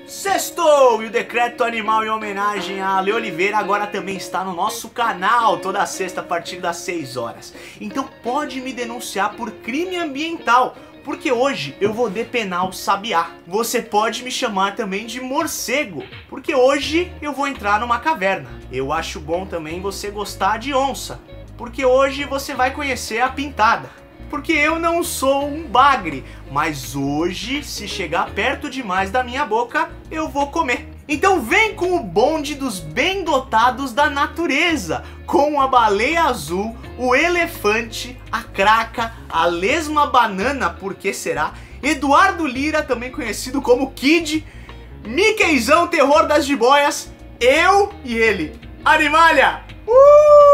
Sextou! E o Decreto Animal em homenagem a Ale Oliveira agora também está no nosso canal, toda sexta a partir das 6 horas. Então pode me denunciar por crime ambiental, porque hoje eu vou depenar o sabiá. Você pode me chamar também de morcego, porque hoje eu vou entrar numa caverna. Eu acho bom também você gostar de onça, porque hoje você vai conhecer a pintada. Porque eu não sou um bagre, mas hoje, se chegar perto demais da minha boca, eu vou comer. Então vem com o bonde dos bem dotados da natureza, com a baleia azul, o elefante, a craca, a lesma banana, por que será? Eduardo Lira, também conhecido como Kid, Mickeyzão terror das jiboias, eu e ele, Animalia!